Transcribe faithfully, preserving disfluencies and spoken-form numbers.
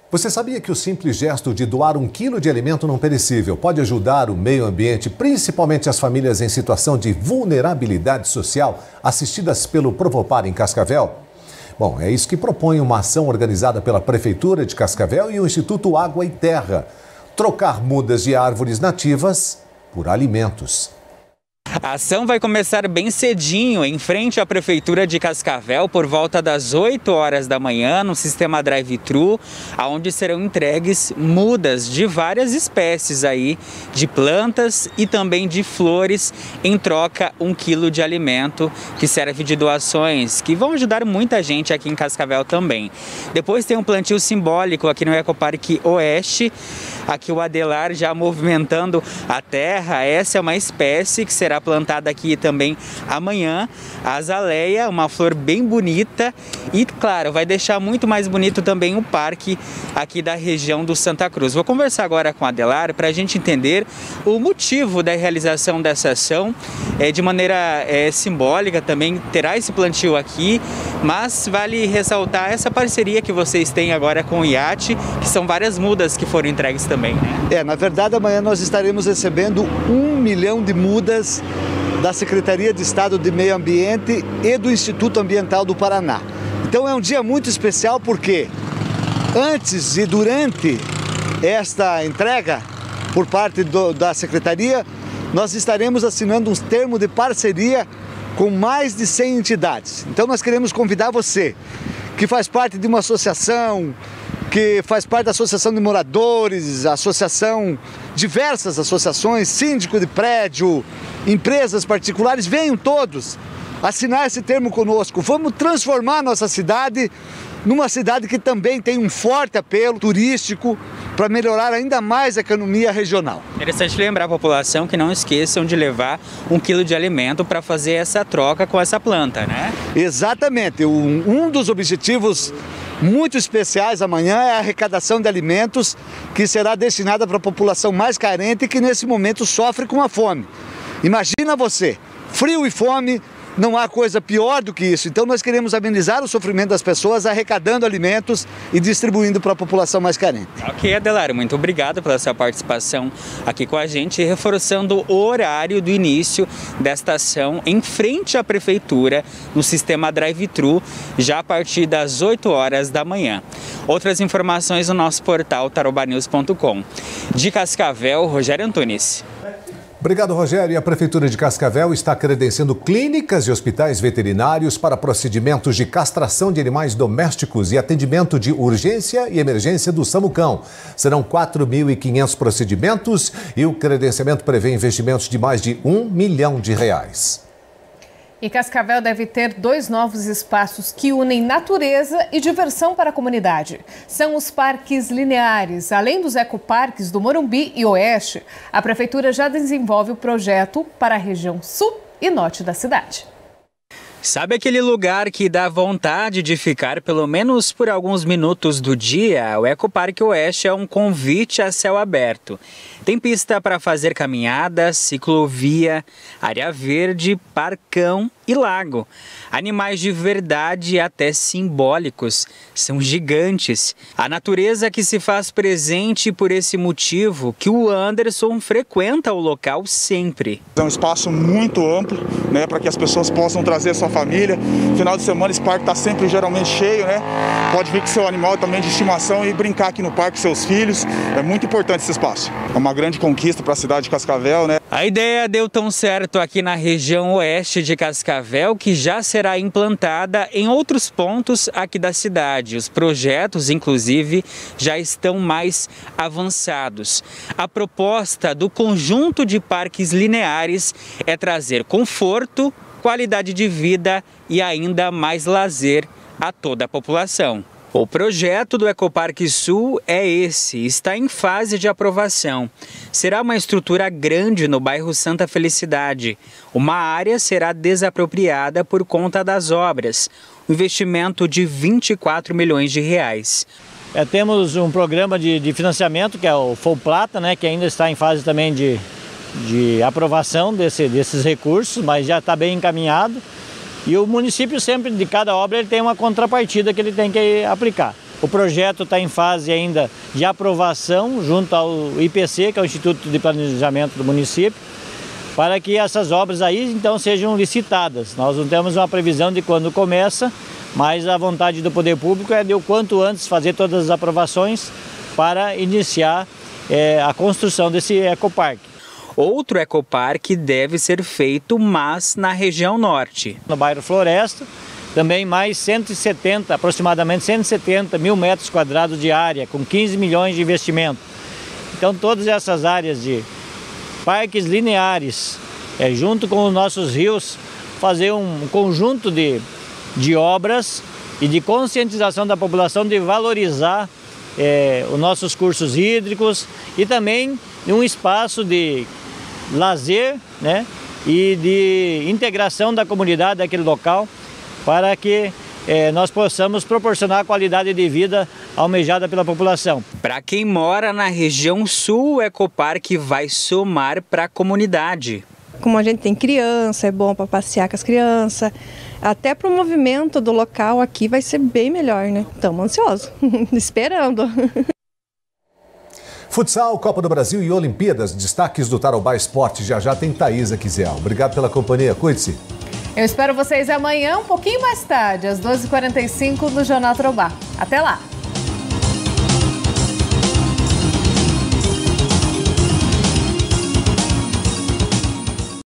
Você sabia que o simples gesto de doar um quilo de alimento não perecível pode ajudar o meio ambiente, principalmente as famílias em situação de vulnerabilidade social, assistidas pelo Provopar em Cascavel? Bom, é isso que propõe uma ação organizada pela Prefeitura de Cascavel e o Instituto Água e Terra. Trocar mudas de árvores nativas por alimentos. A ação vai começar bem cedinho, em frente à Prefeitura de Cascavel, por volta das oito horas da manhã, no sistema drive-thru, onde serão entregues mudas de várias espécies aí, de plantas e também de flores, em troca um quilo de alimento, que serve de doações, que vão ajudar muita gente aqui em Cascavel também. Depois tem um plantio simbólico aqui no Ecoparque Oeste, aqui o Adelar já movimentando a terra. Essa é uma espécie que será plantada aqui também amanhã, a azaleia, uma flor bem bonita e, claro, vai deixar muito mais bonito também o parque aqui da região do Santa Cruz. Vou conversar agora com a Adelar para a gente entender o motivo da realização dessa ação. É, de maneira é, simbólica também terá esse plantio aqui, mas vale ressaltar essa parceria que vocês têm agora com o I A T, que são várias mudas que foram entregues também, né? É, na verdade, amanhã nós estaremos recebendo um milhão de mudas da Secretaria de Estado de Meio Ambiente e do Instituto Ambiental do Paraná. Então é um dia muito especial porque antes e durante esta entrega por parte do, da Secretaria, nós estaremos assinando um termo de parceria com mais de cem entidades. Então nós queremos convidar você, que faz parte de uma associação, que faz parte da Associação de Moradores, associação, diversas associações, síndico de prédio, empresas particulares, venham todos assinar esse termo conosco. Vamos transformar nossa cidade numa cidade que também tem um forte apelo turístico para melhorar ainda mais a economia regional. Interessante lembrar a população que não esqueçam de levar um quilo de alimento para fazer essa troca com essa planta, né? Exatamente. Um, um dos objetivos muito especiais amanhã é a arrecadação de alimentos que será destinada para a população mais carente e que nesse momento sofre com a fome. Imagina você, frio e fome, não há coisa pior do que isso. Então nós queremos amenizar o sofrimento das pessoas arrecadando alimentos e distribuindo para a população mais carente. Ok, Adelar, muito obrigado pela sua participação aqui com a gente, reforçando o horário do início desta ação em frente à Prefeitura, no sistema drive-thru, já a partir das oito horas da manhã. Outras informações no nosso portal taroba news ponto com. De Cascavel, Rogério Antunes. Obrigado, Rogério. E a Prefeitura de Cascavel está credenciando clínicas e hospitais veterinários para procedimentos de castração de animais domésticos e atendimento de urgência e emergência do SAMUCão. Serão quatro mil e quinhentos procedimentos e o credenciamento prevê investimentos de mais de um milhão de reais. E Cascavel deve ter dois novos espaços que unem natureza e diversão para a comunidade. São os parques lineares. Além dos ecoparques do Morumbi e Oeste, a Prefeitura já desenvolve o projeto para a região sul e norte da cidade. Sabe aquele lugar que dá vontade de ficar pelo menos por alguns minutos do dia? O Ecoparque Oeste é um convite a céu aberto. Tem pista para fazer caminhada, ciclovia, área verde, parcão e lago. Animais de verdade e até simbólicos. São gigantes. A natureza que se faz presente por esse motivo que o Anderson frequenta o local sempre. É um espaço muito amplo, né, para que as pessoas possam trazer a sua família. Final de semana esse parque está sempre geralmente cheio, né? Pode vir com seu animal também de estimação e brincar aqui no parque com seus filhos. É muito importante esse espaço. É uma grande conquista para a cidade de Cascavel, né? A ideia deu tão certo aqui na região oeste de Cascavel que já será implantada em outros pontos aqui da cidade. Os projetos, inclusive, já estão mais avançados. A proposta do conjunto de parques lineares é trazer conforto, qualidade de vida e ainda mais lazer a toda a população. O projeto do Ecoparque Sul é esse, está em fase de aprovação. Será uma estrutura grande no bairro Santa Felicidade. Uma área será desapropriada por conta das obras. Um investimento de vinte e quatro milhões de reais. É, temos um programa de, de financiamento, que é o FOPLATA, né, que ainda está em fase também de, de aprovação desse, desses recursos, mas já está bem encaminhado. E o município sempre, de cada obra, ele tem uma contrapartida que ele tem que aplicar. O projeto está em fase ainda de aprovação junto ao I P C, que é o Instituto de Planejamento do município, para que essas obras aí então sejam licitadas. Nós não temos uma previsão de quando começa, mas a vontade do poder público é de o quanto antes fazer todas as aprovações para iniciar é, a construção desse ecoparque. Outro ecoparque deve ser feito, mas na região norte. No bairro Floresta, também mais cento e setenta, aproximadamente cento e setenta mil metros quadrados de área, com quinze milhões de investimento. Então todas essas áreas de parques lineares, é, junto com os nossos rios, fazer um conjunto de, de obras e de conscientização da população de valorizar é, os nossos cursos hídricos e também um espaço de lazer, né, e de integração da comunidade daquele local, para que eh, nós possamos proporcionar a qualidade de vida almejada pela população. Para quem mora na região sul, o ecoparque vai somar para a comunidade. Como a gente tem criança, é bom para passear com as crianças, até para o movimento do local aqui vai ser bem melhor, né? Estamos ansiosos, esperando. Futsal, Copa do Brasil e Olimpíadas, destaques do Tarobá Esporte. Já já tem Thaisa Kizel. Obrigado pela companhia, cuide-se. Eu espero vocês amanhã, um pouquinho mais tarde, às doze e quarenta e cinco, no Jornal Tarobá. Até lá!